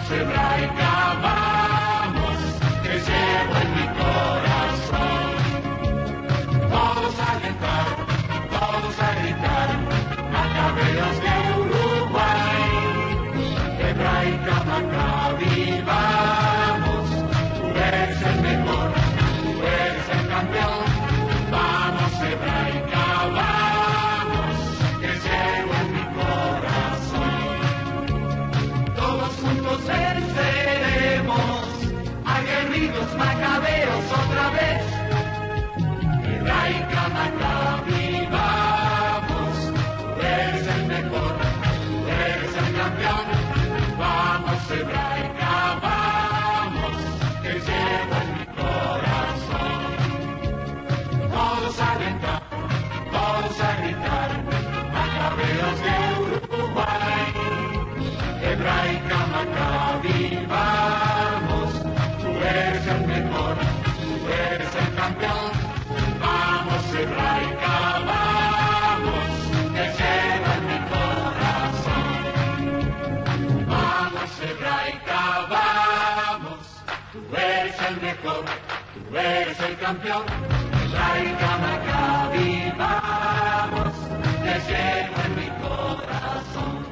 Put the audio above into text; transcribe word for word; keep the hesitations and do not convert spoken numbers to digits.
hebraica, vamos, que llevo en mi corazón. Todos a cantar, todos a gritar, Macabeos de Uruguay. Hebraica, Maccabi, vamos, tú eres el mejor, tú eres el campeón. Vamos, Hebraica, vamos, que llevo en mi corazón. Todos juntos venceremos, aguerridos Macabeos otra vez. Hebraica, Maccabi, vamos, tú eres el mejor, tú eres el campeón. Vamos, Hebraica, vamos, que llevo en mi corazón. Todos a alentar, todos a gritar, Macabeos de Uruguay. Hebraica, Maccabi, vamos, tú eres el mejor, tú eres el campeón. Vamos, Hebraica, vamos, que llevo en mi corazón. Vamos, Hebraica, vamos, tú eres el mejor, tú eres el campeón. Hebraica, Maccabi, vamos, que llevo en mi corazón.